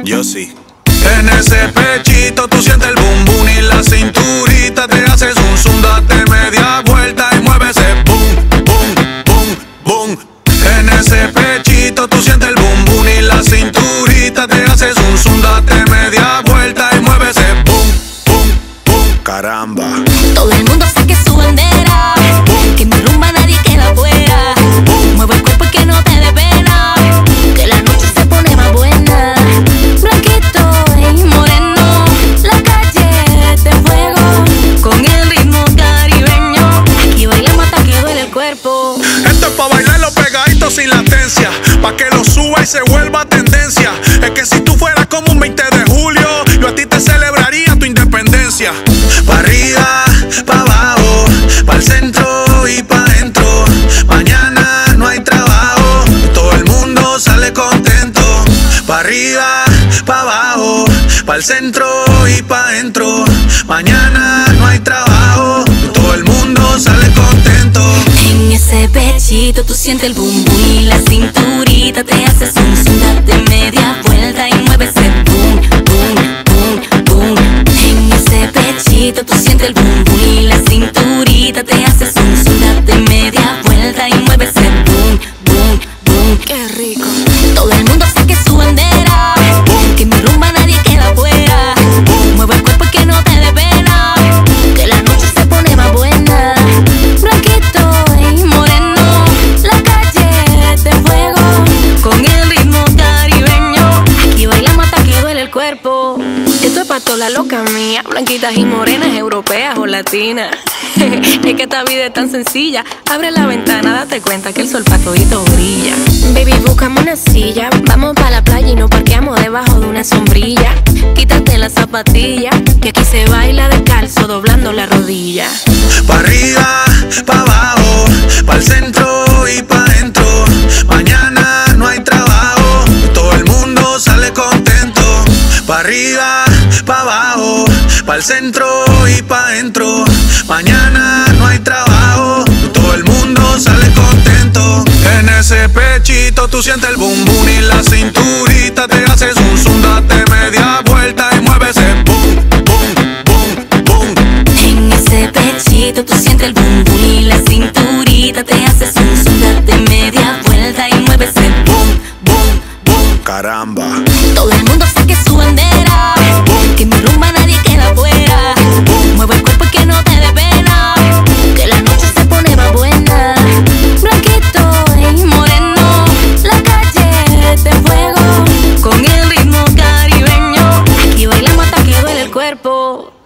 Yo sí. En ese pechito tú sientes el bum bum y la cinturita te haces un zoom, date media vuelta y mueve ese boom, boom, boom, boom. En ese pechito tú sientes el bum bum y la cinturita te haces un zoom, date media vuelta y mueve ese boom, boom, boom. Caramba. Todo el mundo saque su bandera, que mi rumba nadie queda fuera. Mueve el cuerpo y que no te dé pena, que la noche se pone más buena. Blanquito y moreno, la calle es de fuego, con el ritmo caribeño. Aquí bailamos hasta que duele el cuerpo. Esto es pa' bailarlo pegadito sin latencia, pa' que lo suba y se vuelva tendencia. Es que si tú fueras como un 20 de julio, yo a ti te celebraría tu independencia. Pa' arriba, pa' abajo, pa'l centro y pa' dentro. Mañana no hay trabajo, todo el mundo sale contento. Pa' arriba, pa' abajo, pa'l centro y pa' dentro. Mañana no hay trabajo, todo el mundo sale contento. En ese pechito tú sientes el bum bum y la cinturita te hace zoom zoom, date media vuelta y mueve ese boom, boom, boom, boom. En ese pechito tú sientes el bum bum y la cinturita te hace zoom zoom, date media vuelta y mueve ese boom, boom, boom. Qué rico. Todo el mundo saque su bandera, que mi rumba nadie queda fuera. Mueve el cuerpo y que no te dé pena, que la noche se pone más buena. Blanquito y moreno, la calle es de fuego, con el ritmo caribeño. Aquí bailamos hasta que duele el cuerpo. Esto es pa' toda la loca mía, blanquitas y morenas, europeas o latinas. Es que esta vida es tan sencilla. Abre la ventana, date cuenta que el sol pa' todito brilla. Baby, buscamos una silla, vamos pa' la playa y nos parqueamos debajo de una sombrilla. Quítate la zapatilla, que aquí se baila descalzo, doblando la rodilla. Pa' arriba, pa' abajo, pa'l centro y pa' dentro. Mañana no hay trabajo, todo el mundo sale contento. Pa' arriba, pa' abajo, pa'l centro y pa' dentro. Mañana no hay trabajo, todo el mundo sale contento. En ese pechito tú sientes el bum bum y la cinturita te haces un zoom, date media vuelta y mueve ese boom, boom, boom, boom. En ese pechito tú sientes el bum bum y la cinturita te hace zoom zoom, date media vuelta y mueve ese boom, boom, boom. Caramba. Todo el mundo saque su bandera, que mi rumba nadie queda fuera. Mueve el cuerpo y que no te dé pena, que la noche se pone más buena. Blanquito y moreno, la calle es de fuego, con el ritmo caribeño. Aquí bailamos hasta que duele el cuerpo.